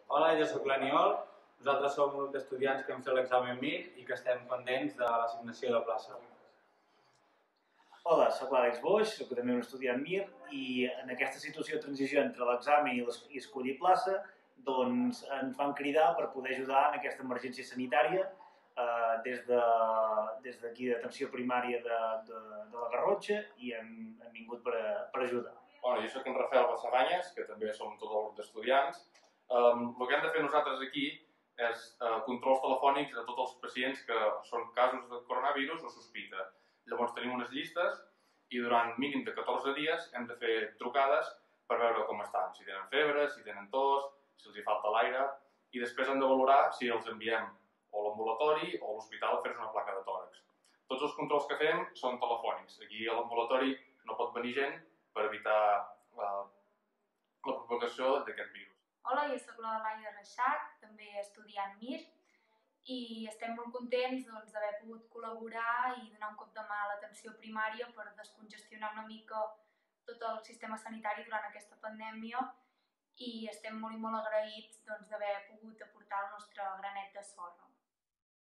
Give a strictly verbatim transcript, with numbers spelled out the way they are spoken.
Hola, jo soc l'Aniol. Nosaltres som un grup d'estudiants que hem fet l'examen M I R i que estem pendents de l'assignació de plaça. Hola, soc l'Àlex Boix, soc també un estudiant M I R i en aquesta situació de transició entre l'examen i, i escollir plaça doncs ens vam cridar per poder ajudar en aquesta emergència sanitària eh, des d'aquí de, d'atenció primària de, de, de la Garrotxa i hem, hem vingut per, per ajudar. Bueno, jo soc en Rafael Bassabanyes, que també som tot el grup d'estudiants. Um, el que hem de fer nosaltres aquí és uh, controls telefònics a tots els pacients que són casos de coronavirus o sospita. Llavors tenim unes llistes i durant mínim de catorze dies hem de fer trucades per veure com estan, si tenen febre, si tenen tos, si els hi falta l'aire, i després hem de valorar si els enviem o a l'ambulatori o a l'hospital a fer-se una placa de tòrax. Tots els controls que fem són telefònics. Aquí a l'ambulatori no pot venir gent per evitar la, la propagació d'aquest virus. Hola, jo soc la Laia Reixac, també estudiant M I R, i estem molt contents doncs, d'haver pogut col·laborar i donar un cop de mà a l'atenció primària per descongestionar una mica tot el sistema sanitari durant aquesta pandèmia i estem molt i molt agraïts doncs, d'haver pogut aportar el nostre granet de sorra.